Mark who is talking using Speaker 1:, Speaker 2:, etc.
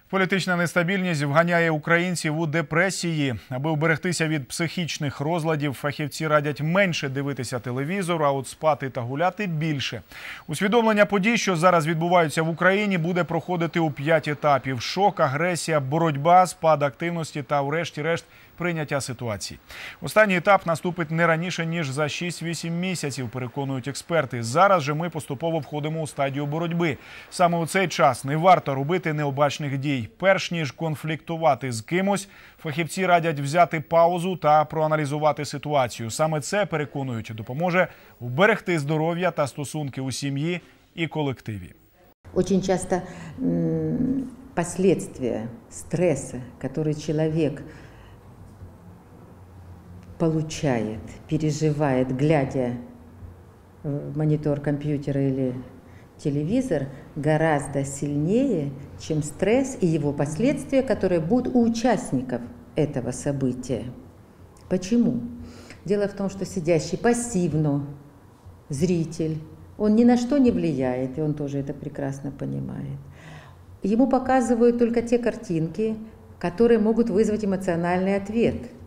Speaker 1: Політична нестабільність вганяє українців у депресії. Аби вберегтися від психічних розладів, фахівці радять менше дивитися телевізор, а от спати та гуляти більше. Усвідомлення подій, що зараз відбуваються в Україні, буде проходити у 5 етапів. Шок, агресія, боротьба, спад активності та, врешті-решт, прийняття ситуації. Останній етап наступить не раніше, ніж за 6-8 місяців, переконують експерти. Зараз же ми поступово входимо у стадію боротьби. Саме у цей час не варто робити необачних дій. Перш ніж конфліктувати з кимось, фахівці радять взяти паузу та проаналізувати ситуацію. Саме це, переконують, допоможе вберегти здоров'я та стосунки у сім'ї і колективі.
Speaker 2: Очень часто последствия стресса, который человек получает, переживает, глядя в монитор компьютера или телевизор, гораздо сильнее, чем стресс и его последствия, которые будут у участников этого события. Почему? Дело в том, что сидящий пассивно зритель, он ни на что не влияет, и он тоже это прекрасно понимает. Ему показывают только те картинки, которые могут вызвать эмоциональный ответ.